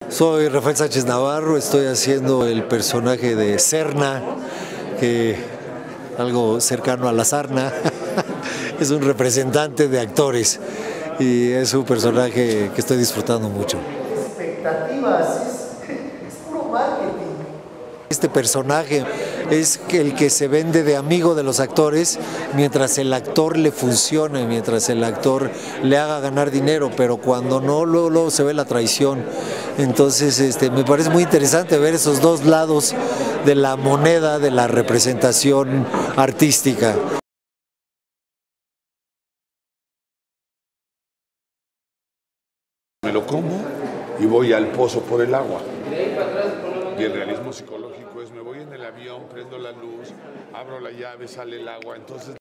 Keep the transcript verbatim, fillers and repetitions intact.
Soy Rafael Sánchez Navarro, estoy haciendo el personaje de Serna, que algo cercano a la sarna, es un representante de actores y es un personaje que estoy disfrutando mucho. Expectativas, es, es puro marketing. Este personaje es el que se vende de amigo de los actores mientras el actor le funcione, mientras el actor le haga ganar dinero, pero cuando no, luego, luego se ve la traición. Entonces este, me parece muy interesante ver esos dos lados de la moneda de la representación artística. Me lo como y voy al pozo por el agua. Y el realismo psicológico es, me voy en el avión, prendo la luz, abro la llave, sale el agua, entonces